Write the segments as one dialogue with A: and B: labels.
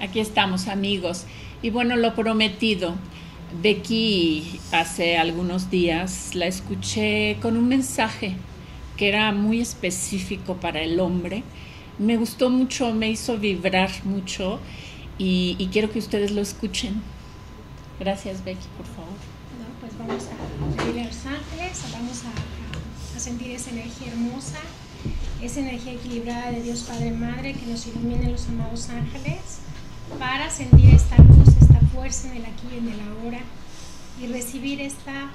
A: Aquí estamos, amigos. Y bueno, lo prometido. Becky hace algunos días la escuché con un mensaje que era muy específico para el hombre. Me gustó mucho, me hizo vibrar mucho y quiero que ustedes lo escuchen. Gracias, Becky, por favor.
B: No, pues vamos a pedirle a los ángeles, vamos a sentir esa energía hermosa, esa energía equilibrada de Dios Padre Madre, que nos iluminen los amados ángeles, para sentir esta luz, esta fuerza en el aquí y en el ahora, y recibir esta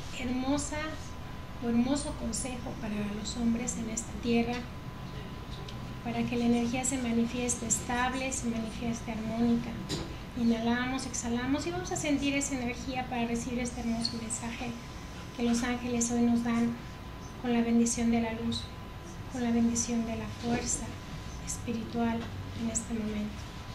B: hermoso consejo para los hombres en esta tierra, para que la energía se manifieste estable, se manifieste armónica. Inhalamos, exhalamos y vamos a sentir esa energía para recibir este hermoso mensaje que los ángeles hoy nos dan, con la bendición de la luz, con la bendición de la fuerza espiritual en este momento.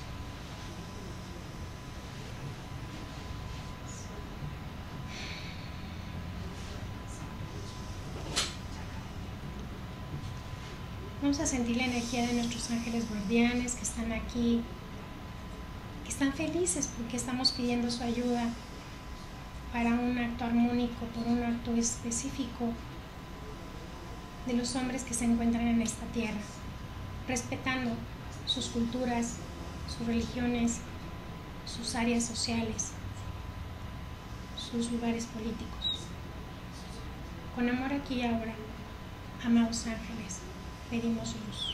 B: Vamos a sentir la energía de nuestros ángeles guardianes que están aquí, que están felices porque estamos pidiendo su ayuda para un acto armónico, por un acto específico de los hombres que se encuentran en esta tierra, respetando sus culturas, sus religiones, sus áreas sociales, sus lugares políticos. Con amor aquí y ahora, amados ángeles, pedimos luz.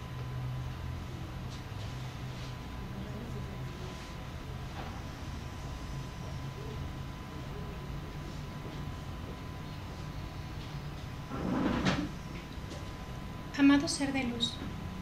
B: Amado ser de luz,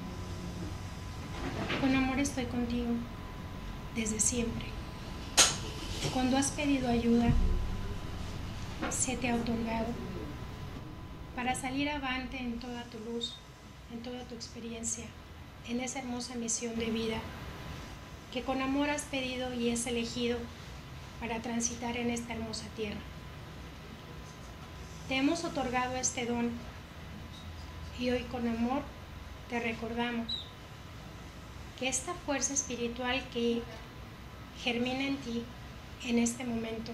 B: con amor estoy contigo desde siempre. Cuando has pedido ayuda, se te ha otorgado para salir avante en toda tu luz, en toda tu experiencia, en esa hermosa misión de vida que con amor has pedido y es elegido para transitar en esta hermosa tierra. Te hemos otorgado este don y hoy con amor te recordamos que esta fuerza espiritual que germina en ti en este momento,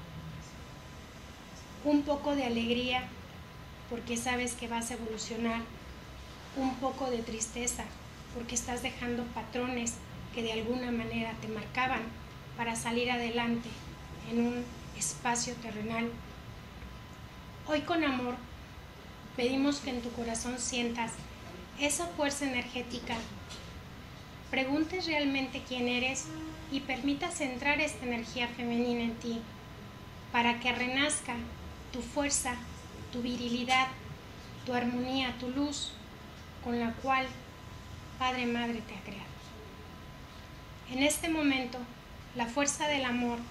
B: un poco de alegría porque sabes que vas a evolucionar, un poco de tristeza porque estás dejando patrones que de alguna manera te marcaban para salir adelante en un espacio terrenal. Hoy con amor pedimos que en tu corazón sientas esa fuerza energética, preguntes realmente quién eres y permitas entrar esta energía femenina en ti para que renazca tu fuerza, tu virilidad, tu armonía, tu luz con la cual Padre Madre te ha creado. En este momento, la fuerza del amor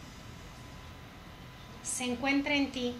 B: se encuentra en ti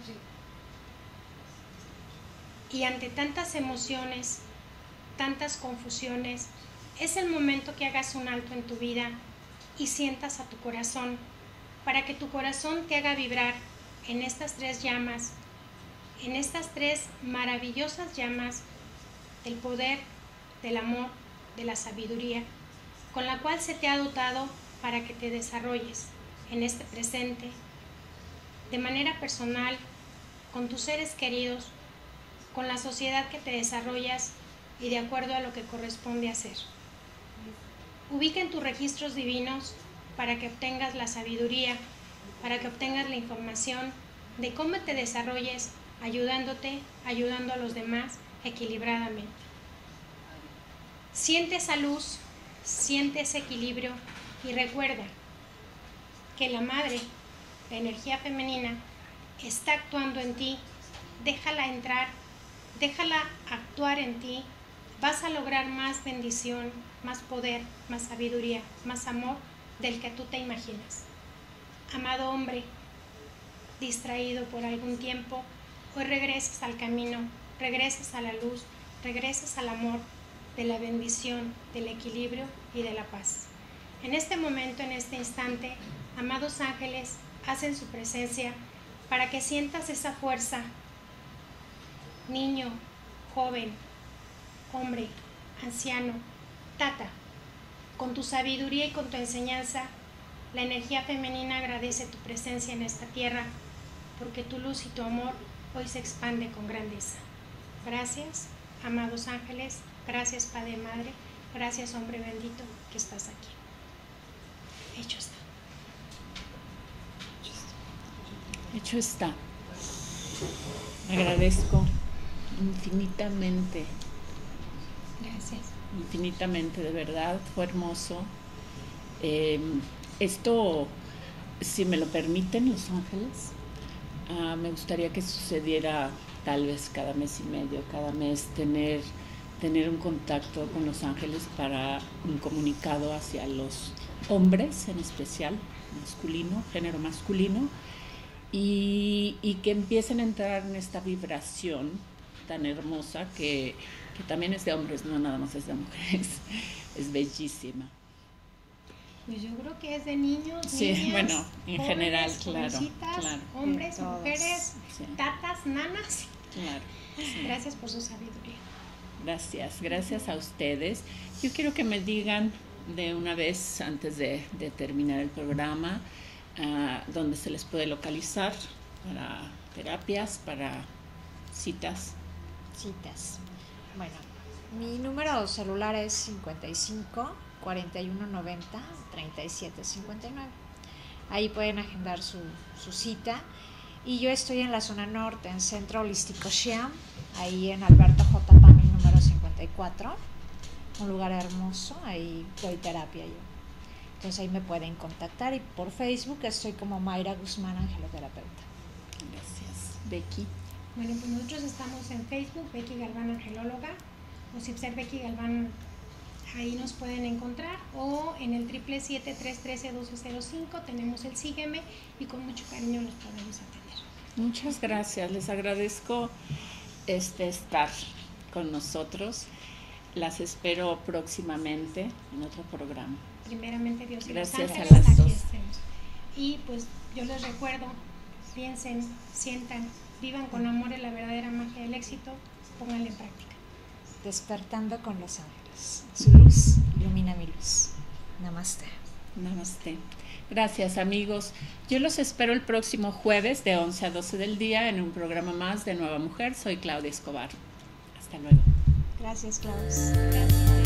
B: y ante tantas emociones, tantas confusiones, es el momento que hagas un alto en tu vida y sientas a tu corazón para que tu corazón te haga vibrar en estas tres llamas, en estas tres maravillosas llamas del poder, del amor, de la sabiduría, con la cual se te ha dotado para que te desarrolles en este presente, de manera personal, con tus seres queridos, con la sociedad que te desarrollas y de acuerdo a lo que corresponde hacer. Ubica en tus registros divinos para que obtengas la sabiduría, para que obtengas la información de cómo te desarrolles, ayudándote, ayudando a los demás equilibradamente. Siente esa luz, siente ese equilibrio y recuerda que la madre, la energía femenina, está actuando en ti. Déjala entrar, déjala actuar en ti. Vas a lograr más bendición, más poder, más sabiduría, más amor del que tú te imaginas. Amado hombre, distraído por algún tiempo, hoy regresas al camino, regresas a la luz, regresas al amor, de la bendición, del equilibrio y de la paz. En este momento, en este instante, amados ángeles, hacen su presencia para que sientas esa fuerza, niño, joven, hombre, anciano, tata, Con tu sabiduría y con tu enseñanza, la energía femenina agradece tu presencia en esta tierra, porque tu luz y tu amor hoy se expande con grandeza. Gracias, amados ángeles, gracias, Padre Madre, gracias, hombre bendito, que estás aquí. Hecho está.
A: Hecho está. Agradezco infinitamente.
B: Gracias.
A: Infinitamente, de verdad, fue hermoso. Esto, si me lo permiten los ángeles, me gustaría que sucediera tal vez cada mes y medio, cada mes, tener un contacto con los ángeles para un comunicado hacia los hombres, en especial masculino, género masculino, y que empiecen a entrar en esta vibración tan hermosa que también es de hombres, no nada más es de mujeres. Es bellísima.
B: Pues yo creo que es de niños,
A: sí,
B: niñas,
A: bueno, en
B: jóvenes,
A: general, claro,
B: hombres, mujeres,
A: sí,
B: tatas, nanas.
A: Claro, sí.
B: Gracias por su sabiduría.
A: Gracias a ustedes. Yo quiero que me digan de una vez, antes de terminar el programa, dónde se les puede localizar para terapias, para citas.
C: Bueno, mi número celular es 55 41 90 37 59. Ahí pueden agendar su cita. Y yo estoy en la zona norte, en Centro Holístico Xi'an, ahí en Alberto J. Pami, número 54. Un lugar hermoso, ahí doy terapia yo. Entonces ahí me pueden contactar, y por Facebook estoy como Mayra Guzmán, angeloterapeuta.
A: Gracias. Becky.
B: Bueno, pues nosotros estamos en Facebook, Becky Galván Angelóloga, o Cipser Becky Galván, ahí nos pueden encontrar, o en el 777-313-1205 tenemos el Sígueme, y con mucho cariño los podemos atender.
A: Muchas gracias, les agradezco estar con nosotros. Las espero próximamente en otro programa.
B: Primeramente Dios y
A: gracias
B: los ángeles,
A: a las
B: aquí
A: dos.
B: estemos. Y pues yo les recuerdo, piensen, sientan, vivan con amor en la verdadera magia del éxito, pónganla en práctica.
C: Despertando con los ángeles. Su luz ilumina mi luz. Namaste.
A: Namaste. Gracias, amigos. Yo los espero el próximo jueves de 11 a 12 del día en un programa más de Nueva Mujer. Soy Claudia Escobar. Hasta luego.
C: Gracias, Klaus. Gracias.